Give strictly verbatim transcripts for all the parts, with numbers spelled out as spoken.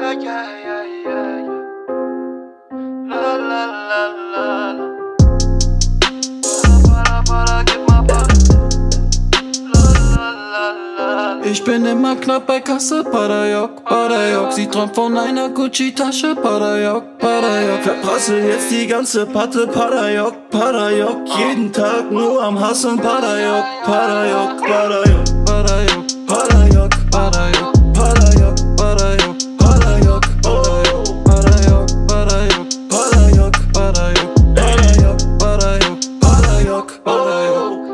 yeah, yeah, yeah, yeah. La la la la la. Para, para, para, gib mal Para. La la la la. Ich bin immer knapp bei Kasse, Parajok, Parajok. Sie träumt von einer Gucci-Tasche, Parajok, Parajok. Verprasse jetzt die ganze Patte, Parajok, Parajok. Jeden Tag nur am Hasseln, Parajok, Parajok, Parajok, Parajok, Parajok, Parajok, Parajok, Parajok, Parajok, oh, Parajok, Parajok, Parajok, Parajok, Parajok, Parajok, Parajok, Parajok. oh.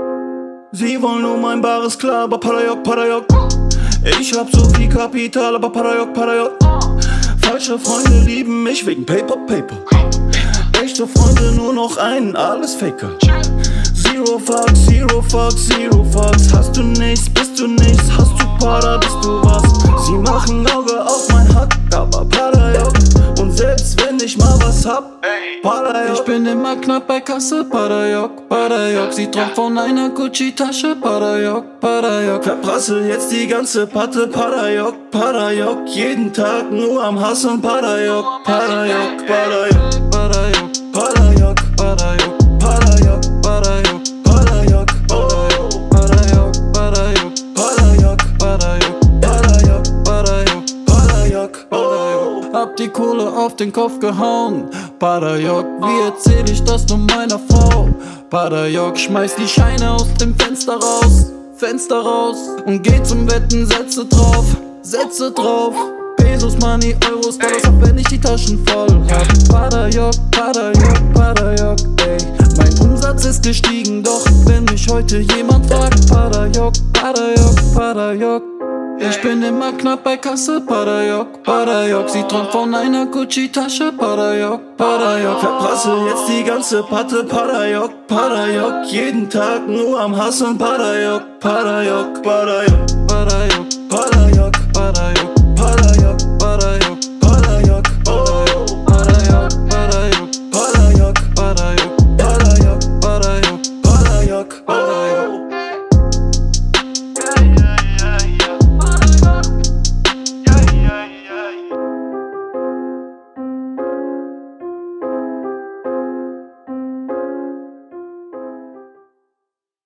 Sie wollen nur mein bares Klar, aber Parajok, Parajok. Ich hab so viel Kapital, aber Parajok, Parajok. Falsche Freunde lieben mich wegen Paper, Paper. Echte Freunde nur noch einen, alles Faker. Zero Fucks, Zero Fucks, Zero Fucks. Hast du nichts, bist du nichts. Hast du Para, bist du was. Sie machen Auge auf mein Hack, aber Parajok. Und selbst wenn ich mal was hab, Parajok. Ich bin immer knapp bei Kasse, Parajok, Parajok. Sie träumt von einer Gucci-Tasche, Parajok, Parajok. Verprasse jetzt die ganze Patte, Parajok, Parajok. Jeden Tag nur am Hasseln, Parajok, Parajok, Parajok, Parajok, Parajok, Parajok, Parajok, Parajok, Parajok, oh, Parajok, Parajok, Parajok, Parajok, Parajok, Parajok, Parajok, oh. hab die Kohle auf den Kopf gehauen, Parajok, wie erzähl ich das nur meiner Frau? Parajok, schmeiß die Scheine aus dem Fenster raus, Fenster raus und geh zum Wetten, setze drauf, setze drauf. Pesos, Money, Euros, Dollars, auch wenn ich die Taschen voll hab. Parajok, Parajok, Parajok, ey. Mein Umsatz ist gestiegen, doch wenn mich heute jemand fragt, Parajok, Parajok, Parajok. Ich bin immer knapp bei Kasse, Parajok, Parajok. Sie träumt von einer Gucci-Tasche, Parajok, Parajok. Verprasse jetzt die ganze Patte, Parajok, Parajok. Jeden Tag nur am Hasseln, Parajok, Parajok, Parajok, Parajok, Parajok, Parajok,